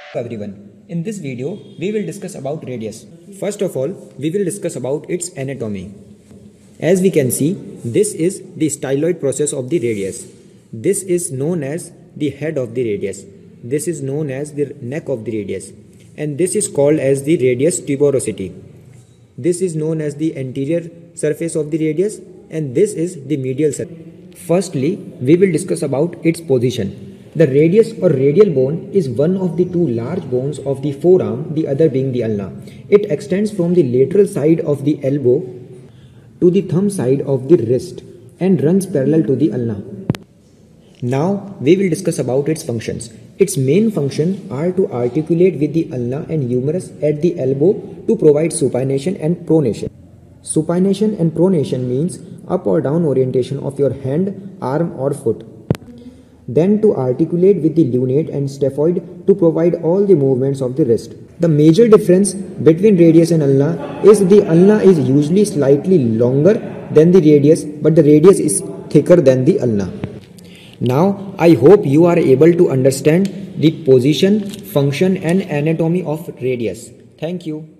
Everyone, in this video we will discuss about radius. First of all, we will discuss about its anatomy. As we can see, this is the styloid process of the radius. This is known as the head of the radius. This is known as the neck of the radius, and this is called as the radius tuberosity. This is known as the anterior surface of the radius, and this is the medial surface. Firstly, we will discuss about its position. The radius or radial bone is one of the two large bones of the forearm, the other being the ulna. It extends from the lateral side of the elbow to the thumb side of the wrist and runs parallel to the ulna. Now we will discuss about its functions. Its main functions are to articulate with the ulna and humerus at the elbow to provide supination and pronation. Supination and pronation means up or down orientation of your hand, arm or foot. Then to articulate with the lunate and staphoid to provide all the movements of the wrist. The major difference between radius and ulna is the ulna is usually slightly longer than the radius, but the radius is thicker than the ulna. Now I hope you are able to understand the position, function and anatomy of radius. Thank you.